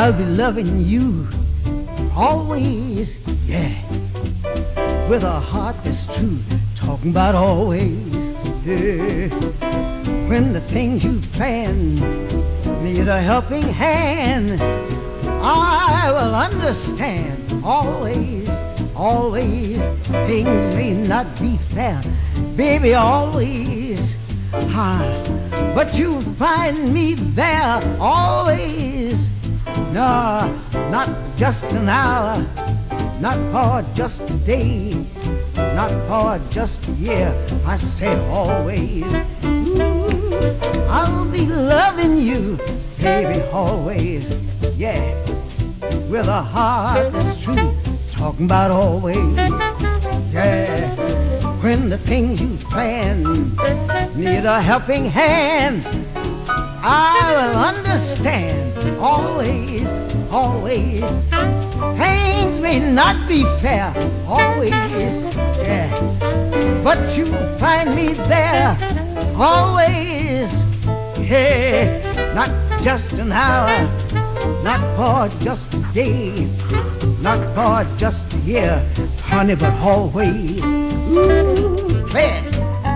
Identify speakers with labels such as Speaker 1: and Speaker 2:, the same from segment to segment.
Speaker 1: I'll be loving you always, yeah, with a heart that's true, talking about always, yeah. When the things you plan need a helping hand, I will understand always, always. Things may not be fair, baby, always, but you'll find me there always. No, not just an hour, not for just a day, not for just a year, I say always. Ooh, I'll be loving you, baby, always, yeah, with a heart that's true, talking about always, yeah. When the things you plan need a helping hand, I will understand always, always. Things may not be fair always, yeah, but you'll find me there always, yeah. Not just an hour, not for just a day, not for just a year, honey, but always. Ooh, play it.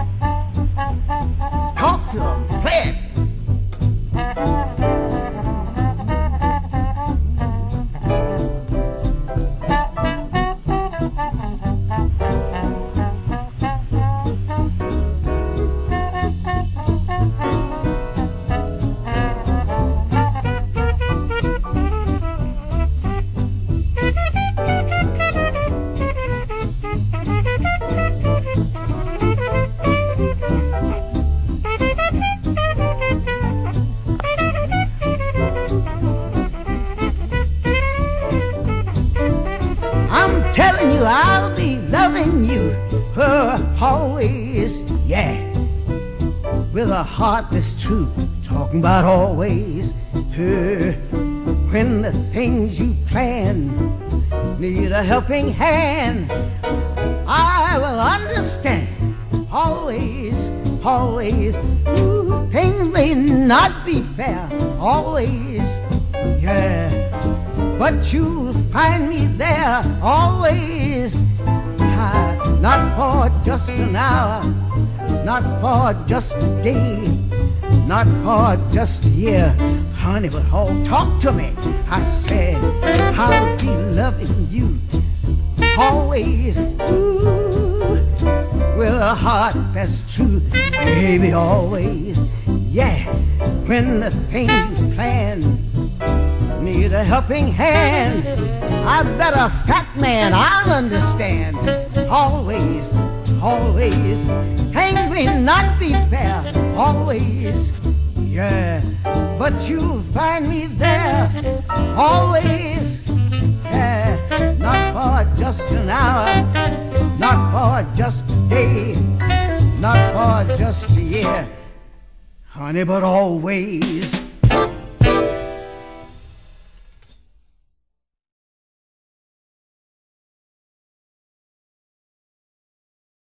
Speaker 1: Talk to 'em, play it. Telling you I'll be loving you always, yeah, with a heart that's true, talking about always. When the things you plan need a helping hand, I will understand always, always. Ooh, things may not be fair always, yeah, but you'll find me there always. Not for just an hour, not for just a day, not for just a year, honey, but talk to me. I said I'll be loving you always, ooh, with a heart that's true, baby, always, yeah. When the things you plan need a helping hand, I bet a fat man I'll understand always, always. Things may not be fair always, yeah, but you'll find me there always, yeah. Not for just an hour, not for just a day, not for just a year, honey, but always.